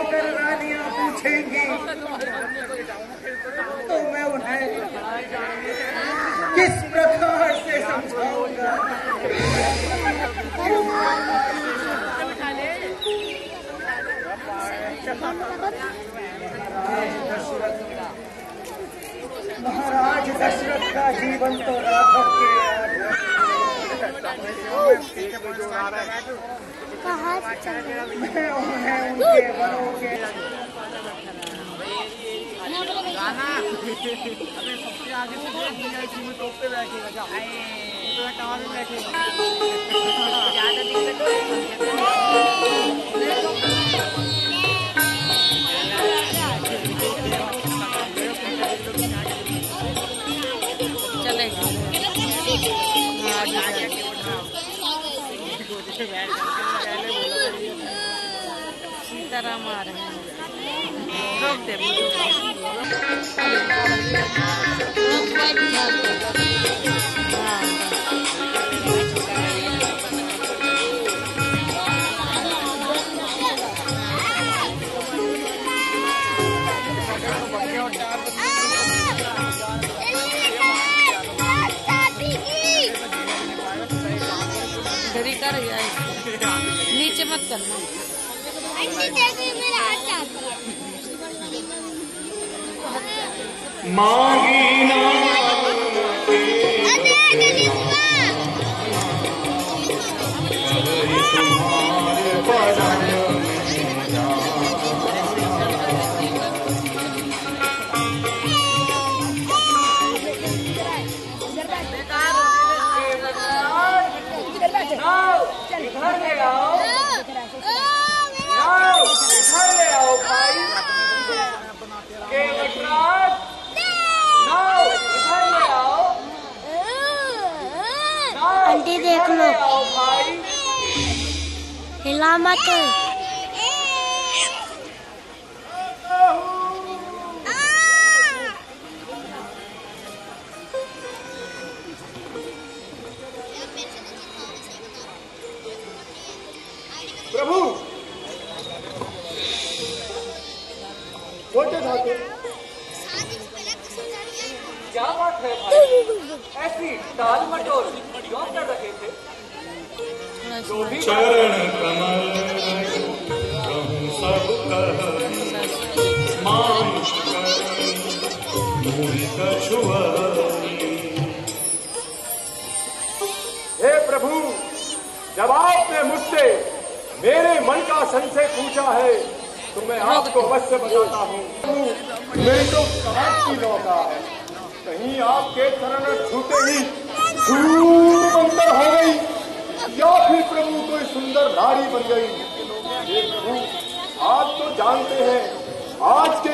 होकर रानियां पूछेंगी तो मैं उन्हें किस प्रकार से समझाऊंगा। महाराज दशरथ का जीवन तो राघव के मैं उन्हें उनके वरों के गाना अबे सबसे आगे से टॉप पे बैठेगा क्या टावर में बैठेगा ज्यादा दिक्कत चलेगा सीताराम आ रहे हैं रोक दे कर नीचे मत करना मांगी ना इधर ले आओ, इधर ले आओ भाई। केवटराज, इधर ले आओ। आंटी देख लो भाई, हिला मत। प्रभु छोटे धातु क्या बात है भाई, ऐसी टाल मटोल क्यों कर रहे थे? जो भी चरण कमल कहूँ सब कह मानुष हे प्रभु, जब आपने मुझसे मेरे मन का संशय पूछा है तो मैं आपको अवश्य बताता हूँ। मेरी तो कहाँ की लौटा है, कहीं आपके चरण छूते ही धूप अंतर हो गई या फिर प्रभु कोई सुंदर नारी बन गई। हे प्रभु, आप तो जानते हैं आज के